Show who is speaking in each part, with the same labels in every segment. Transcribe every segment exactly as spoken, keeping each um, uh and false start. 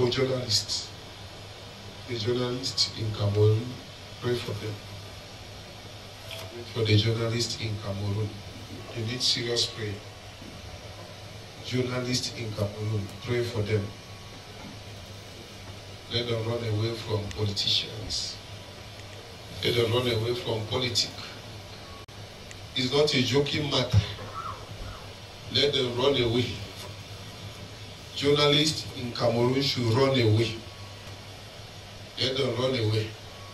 Speaker 1: for journalists. The journalists in Cameroon, pray for them. Pray for the journalists in Cameroon. You need serious prayer. Journalists in Cameroon, pray for them. Let them run away from politicians. Let them run away from politics. It's not a joking matter. Let them run away. Journalists in Cameroon should run away. Let them run away.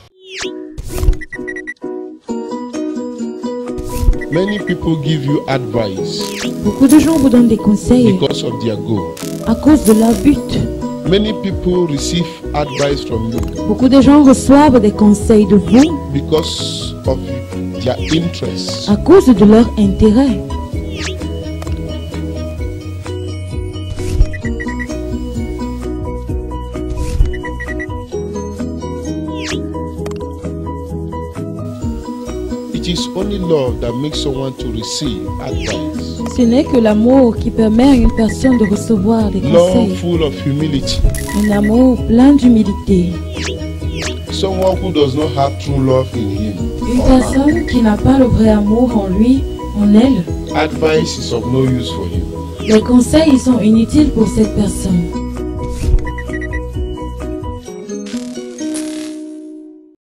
Speaker 1: Many people give you advice.
Speaker 2: Beaucoup de gens vous donnent des conseils
Speaker 1: because of their goal.
Speaker 2: À cause de leur but.
Speaker 1: Many people receive advice from you.
Speaker 2: Beaucoup de gens reçoivent des conseils de vous
Speaker 1: because of their interests.
Speaker 2: À cause de leur intérêt.
Speaker 1: It is only love that makes someone to receive advice.
Speaker 2: Ce n'est que l'amour qui permet à une personne de recevoir des conseils.
Speaker 1: Love full of humility.
Speaker 2: Un amour plein d'humilité.
Speaker 1: Someone who does not have true love in him.
Speaker 2: Une personne qui n'a pas le vrai amour en lui, en elle.
Speaker 1: Advice is of no use for you.
Speaker 2: Les conseils sont inutiles pour cette personne.